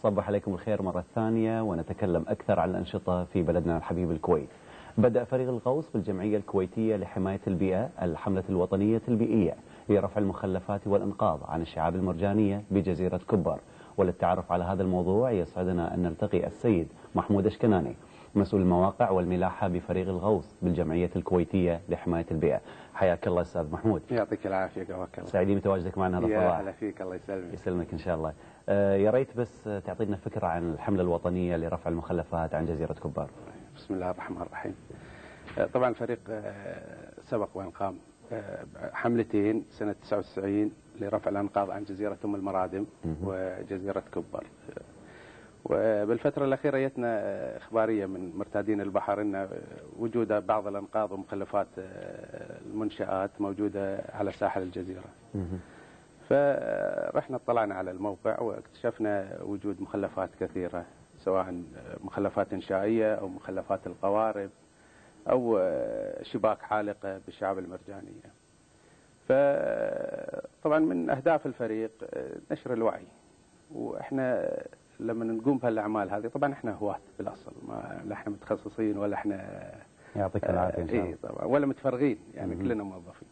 صبح عليكم الخير مرة ثانية ونتكلم أكثر عن الأنشطة في بلدنا الحبيب الكويت. بدأ فريق الغوص بالجمعية الكويتية لحماية البيئة الحملة الوطنية البيئية لرفع المخلفات والإنقاذ عن الشعاب المرجانية بجزيرة كبر. وللتعرف على هذا الموضوع يسعدنا أن نلتقي السيد محمود اشكناني مسؤول المواقع والملاحة بفريق الغوص بالجمعية الكويتية لحماية البيئة. حياك الله أستاذ محمود. يعطيك العافية قواك الله. سعيدين بتواجدك معنا هذا الصباح. يا هلا فيك، الله يسلمك. يسلمك إن شاء الله. يا ريت بس تعطينا فكرة عن الحملة الوطنية لرفع المخلفات عن جزيرة كبر. بسم الله الرحمن الرحيم. طبعا الفريق سبق وان قام حملتين سنة 99 لرفع الأنقاض عن جزيرة أم المرادم وجزيرة كبر. وبالفترة الأخيرة جتنا إخبارية من مرتادين البحر أن وجود بعض الأنقاض ومخلفات المنشآت موجودة على ساحل الجزيرة. فرحنا اطلعنا على الموقع واكتشفنا وجود مخلفات كثيرة، سواء مخلفات إنشائية أو مخلفات القوارب أو شباك عالقة بالشعاب المرجانية. فطبعا من أهداف الفريق نشر الوعي، وإحنا لما نقوم بهالأعمال هذه طبعا إحنا هواة بالأصل، ما احنا متخصصين ولا إحنا يعطيك العافية إن شاء الله. طبعا ولا متفرغين، يعني كلنا موظفين.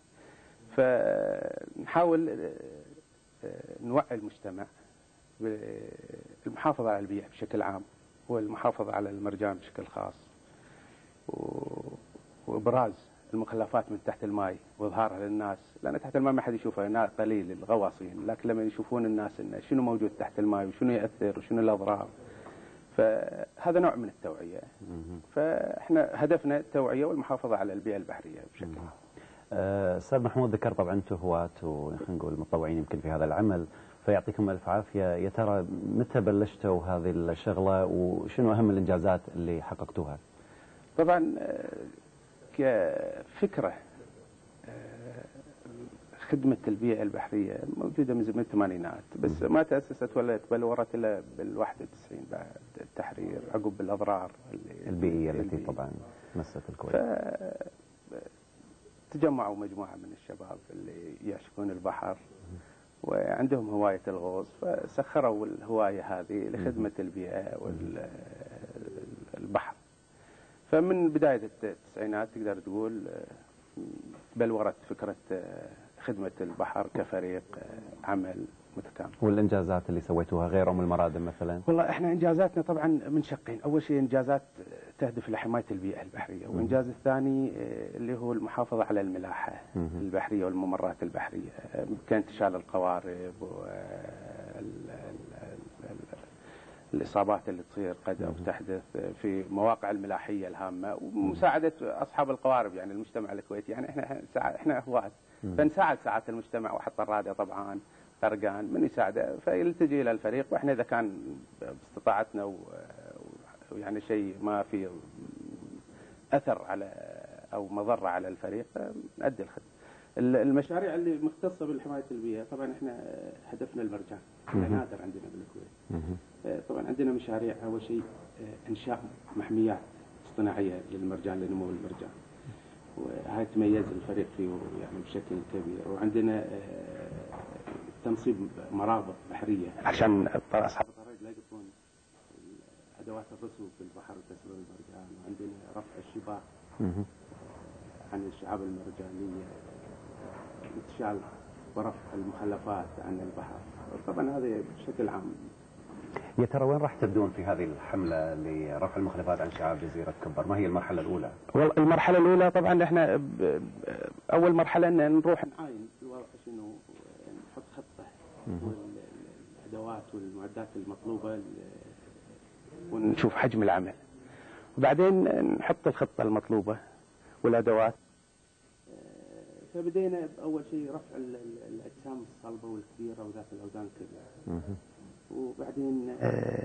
فنحاول نوعي المجتمع بالمحافظة على البيئة بشكل عام والمحافظة على المرجان بشكل خاص، وإبراز المخلفات من تحت الماء وإظهارها للناس، لأن تحت الماء ما حد يشوفها قليل الغواصين، لكن لما يشوفون الناس إن شنو موجود تحت الماء وشنو يأثر وشنو الأضرار، فهذا نوع من التوعية. فإحنا هدفنا التوعية والمحافظة على البيئة البحرية بشكل عام. أستاذ محمود، ذكر طبعا أنتم هواة وخلينا نقول متطوعين يمكن في هذا العمل، فيعطيكم ألف عافية. يا ترى متى بلشتوا هذه الشغلة وشنو أهم الإنجازات اللي حققتوها؟ طبعا كفكرة خدمة البيئة البحرية موجودة من الثمانينات، بس ما تأسست ولا تبلورت إلا بال91 بعد التحرير عقب الأضرار البيئية التي طبعا مست الكويت. تجمعوا مجموعة من الشباب اللي يعشقون البحر وعندهم هواية الغوص، فسخروا الهواية هذه لخدمة البيئة والبحر. فمن بداية التسعينات تقدر تقول بلورت فكرة خدمة البحر كفريق عمل متكامل. والإنجازات اللي سويتوها غير أم المرادم مثلا؟ والله احنا إنجازاتنا طبعا من شقين، أول شيء إنجازات تهدف لحماية البيئة البحرية، والإنجاز الثاني اللي هو المحافظة على الملاحة البحرية والممرات البحرية، كانتشال القوارب الإصابات اللي تصير قد أو تحدث في مواقع الملاحية الهامة، ومساعدة أصحاب القوارب، يعني المجتمع الكويتي. يعني إحنا هواة، فنساعد ساعات المجتمع، واحد طرادة طبعا غرقان من يساعده فيلتجي إلى الفريق، وإحنا إذا كان باستطاعتنا ويعني شيء ما في أثر على أو مضرة على الفريق نؤدي الخدمة. المشاريع اللي مختصة بالحماية البيئة طبعا احنا هدفنا المرجان، نادر عندنا بالكويت. طبعا عندنا مشاريع، أول شيء إنشاء محميات اصطناعية للمرجان لنمو المرجان، وهي تميز الفريق فيه يعني بشكل كبير. وعندنا تنصيب مرابط بحرية عشان أصحاب الطريق لا يقطون أدوات الرسو في البحر وتسبب المرجان. وعندنا رفع الشباك عن الشعاب المرجانية، انتشال ورفع المخلفات عن البحر. طبعا هذا بشكل عام. يا ترى وين راح تبدون في هذه الحملة لرفع المخلفات عن شعاب جزيرة كبر؟ ما هي المرحلة الأولى؟ والله المرحلة الأولى طبعا احنا أول مرحلة أن نروح نعاين الوضع شنو، نحط خطة والأدوات والمعدات المطلوبة ونشوف حجم العمل، وبعدين نحط الخطة المطلوبة والأدوات. فبدينا بأول شيء رفع الأجسام الصلبة والكبيرة وذات الأوزان الكبيرة، وبعدين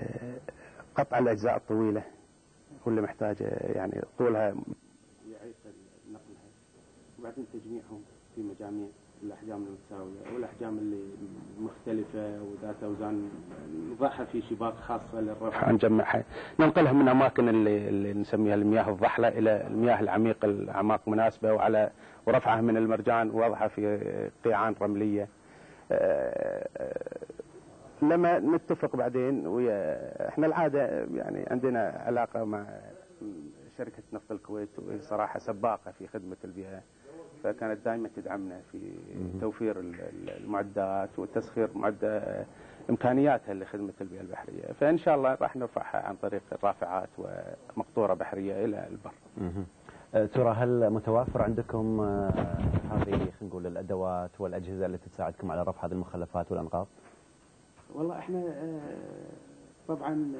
قطع الأجزاء الطويلة واللي محتاجة يعني طولها يعيق نقلها، وبعدين تجميعهم في مجاميع الأحجام المتساوية والأحجام اللي مختلفة وذات أوزان، نضعها في شباك خاصة للرفع، نجمعها ننقلها من أماكن اللي نسميها المياه الضحلة إلى المياه العميقة الأعماق مناسبة، وعلى ورفعها من المرجان ووضعها في قيعان رملية. لما نتفق بعدين ويا احنا العاده يعني عندنا علاقه مع شركه نفط الكويت، وهي صراحه سباقه في خدمه البيئه، فكانت دائما تدعمنا في توفير المعدات وتسخير امكانياتها لخدمه البيئه البحريه، فان شاء الله راح نرفعها عن طريق الرافعات ومقطوره بحريه الى البر. ترى هل متوافر عندكم هذه خلينا نقول الادوات والاجهزه التي تساعدكم على رفع هذه المخلفات والانقاض؟ والله احنا طبعا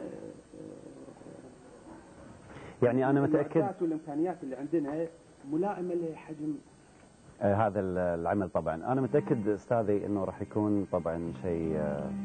يعني انا متاكد المعدات والامكانيات اللي عندنا ملائمه لحجم هذا العمل. طبعا انا متاكد استاذي انه راح يكون طبعا شيء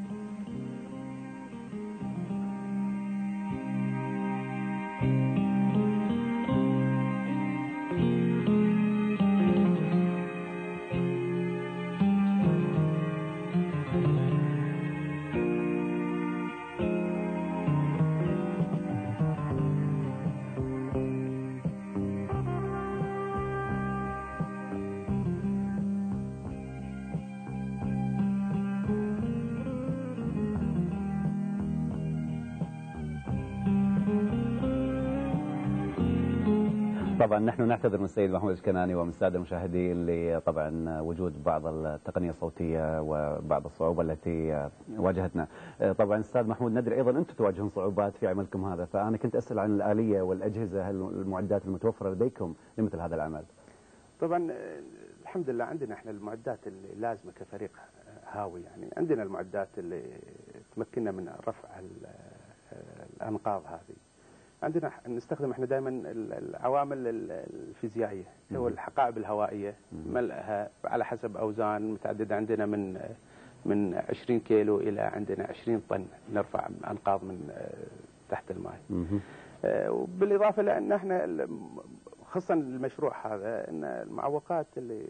طبعا نحن نعتذر من السيد محمود الكناني ومن الساده المشاهدين لطبعا وجود بعض التقنيه الصوتيه وبعض الصعوبه التي واجهتنا. طبعا استاذ محمود ندري ايضا انتم تواجهون صعوبات في عملكم هذا، فانا كنت اسال عن الاليه والاجهزه المعدات المتوفره لديكم لمثل هذا العمل. طبعا الحمد لله عندنا احنا المعدات اللي لازمه كفريق هاوي، يعني عندنا المعدات اللي تمكننا من رفع الانقاض هذه. عندنا نستخدم احنا دائما العوامل الفيزيائيه، هو الحقائب الهوائيه، ملئها على حسب اوزان متعدده، عندنا من 20 كيلو الى عندنا 20 طن نرفع انقاض من تحت الماء. وبالاضافه لان احنا خصوصا المشروع هذا ان المعوقات اللي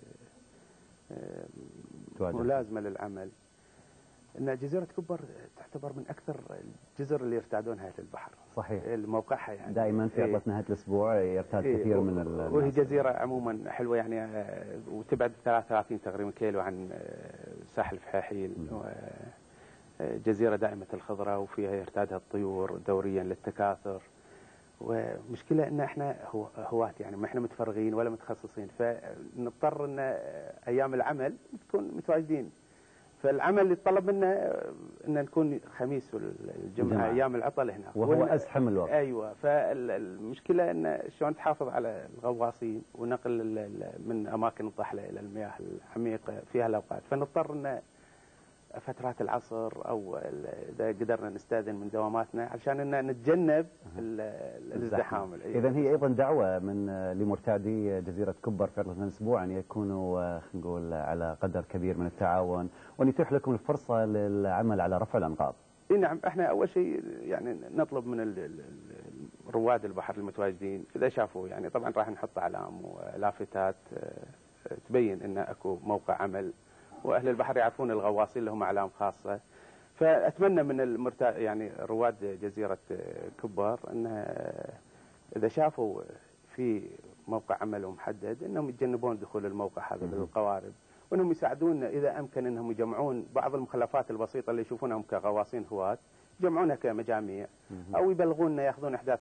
ملازمه للعمل، ان جزيره كبر تعتبر من اكثر الجزر اللي يرتادونها اهل البحر. صحيح. موقعها يعني دائما في عطله نهايه الاسبوع يرتاد كثير من الناس. وهي جزيره عموما حلوه يعني، وتبعد 33 تقريبا كيلو عن ساحل فحاحيل، جزيره دائمه الخضره وفيها يرتادها الطيور دوريا للتكاثر. ومشكله ان احنا هواة يعني ما احنا متفرغين ولا متخصصين، فنضطر ان ايام العمل تكون متواجدين. فالعمل يتطلب منا ان نكون خميس والجمعه ايام العطل هنا، وهو ازحم الوقت. ايوه، فالمشكله ان شلون تحافظ على الغواصين ونقل من اماكن الضحله الى المياه العميقه في هالاوقات، فنضطر ان فترات العصر او اذا قدرنا نستاذن من دواماتنا عشان ان نتجنب الازدحام. اذا هي ايضا دعوه من لمرتادي جزيره كبر في عطله الاسبوع ان يكونوا خلينا نقول على قدر كبير من التعاون، وان يتيح لكم الفرصه للعمل على رفع الانقاض. نعم، احنا اول شيء يعني نطلب من رواد البحر المتواجدين اذا شافوا، يعني طبعا راح نحط اعلام ولافتات تبين ان اكو موقع عمل، واهل البحر يعرفون الغواصين لهم اعلام خاصه. فاتمنى من يعني رواد جزيره كبر ان اذا شافوا في موقع عمل محدد انهم يتجنبون دخول الموقع هذا بالقوارب، وانهم يساعدونا اذا امكن انهم يجمعون بعض المخلفات البسيطه اللي يشوفونهم كغواصين هواة، يجمعونها كمجاميع او يبلغونا ياخذون احداث